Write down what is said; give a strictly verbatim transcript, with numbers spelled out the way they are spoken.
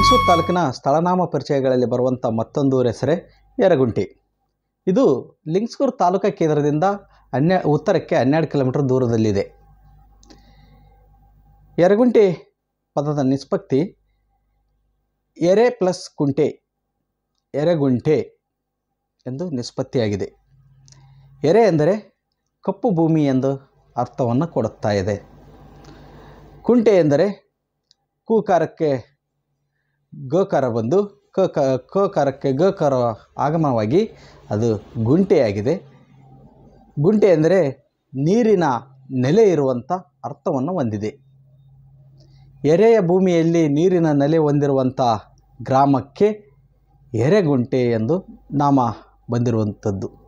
ಲಿಂಗಸೂರು ತಾಲೂಕಿನ ಸ್ಥಳನಾಮ ಪರಿಚಯಗಳಲ್ಲಿ ಬರುವಂಥ ಮತ್ತೊಂದು ಊರ ಹೆಸರೇ ಯರಗುಂಟಿ. ಇದು ಲಿಂಗಸೂರು ತಾಲೂಕಾ ಕೇಂದ್ರದಿಂದ ಹನ್ನೆ ಉತ್ತರಕ್ಕೆ ಹನ್ನೆರಡು ಕಿಲೋಮೀಟರ್ ದೂರದಲ್ಲಿದೆ. ಯರಗುಂಟಿ ಪದದ ನಿಷ್ಪತ್ತಿ ಎರೆ ಪ್ಲಸ್ ಕುಂಟೆ, ಎರೆಗುಂಟೆ ಎಂದು ನಿಷ್ಪತ್ತಿಯಾಗಿದೆ. ಎರೆ ಎಂದರೆ ಕಪ್ಪು ಭೂಮಿ ಎಂದು ಅರ್ಥವನ್ನು ಕೊಡುತ್ತಾ ಇದೆ. ಕುಂಟೆ ಎಂದರೆ ಕೂಕಾರಕ್ಕೆ ಗೋಕಾರ ಬಂದು ಕ ಕೋಕಾರಕ್ಕೆ ಗೋಕಾರ ಆಗಮವಾಗಿ ಅದು ಗುಂಟೆಯಾಗಿದೆ. ಗುಂಟೆ ಎಂದರೆ ನೀರಿನ ನೆಲೆ ಇರುವಂಥ ಅರ್ಥವನ್ನು ಹೊಂದಿದೆ. ಎರೆಯ ಭೂಮಿಯಲ್ಲಿ ನೀರಿನ ನೆಲೆ ಹೊಂದಿರುವಂಥ ಗ್ರಾಮಕ್ಕೆ ಎರೆಗುಂಟೆ ಎಂದು ನಾಮ ಬಂದಿರುವಂಥದ್ದು.